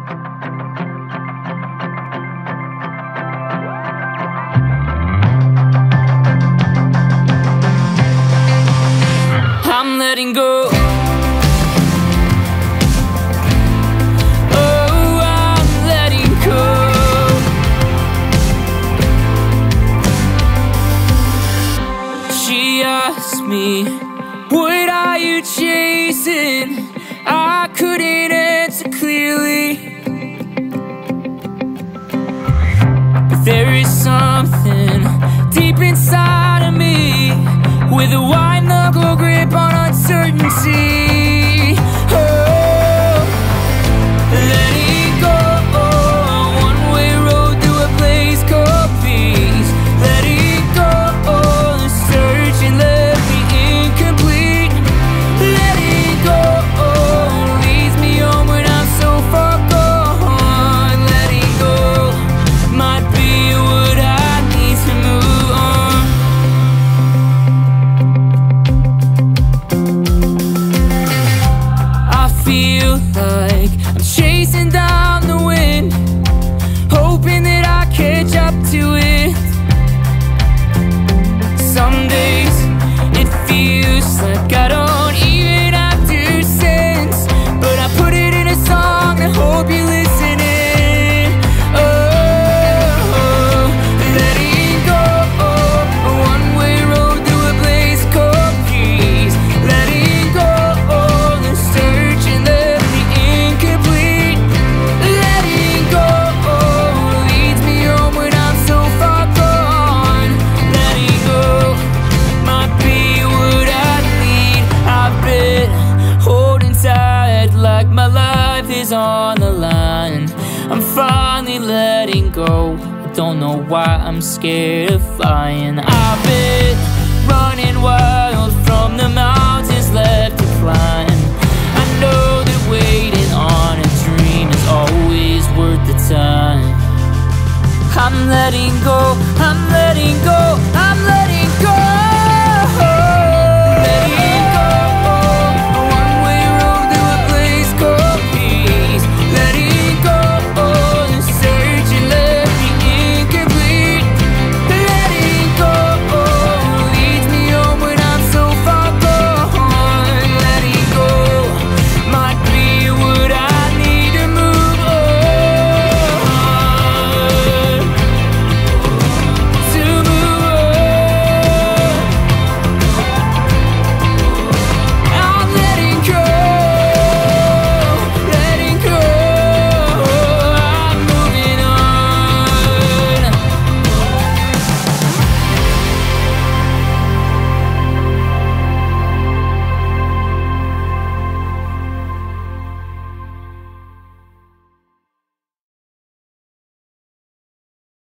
I'm letting go. Me, what are you chasing? I couldn't answer clearly, but there is something deep inside of me with a white knuckle grip on uncertainty. Oh, letting go, one-way road through a place called peace. Letting go, the search and like I'm chasing down the wind, hoping that I catch up to it. Some days it feels like I don't even have to sense, but I put it in a song and hope you're listening. Oh, letting go, a one-way road through a place called peace. Letting go, the search and the like my life is on the line. I'm finally letting go. I don't know why I'm scared of flying. I've been running wild from the mountains.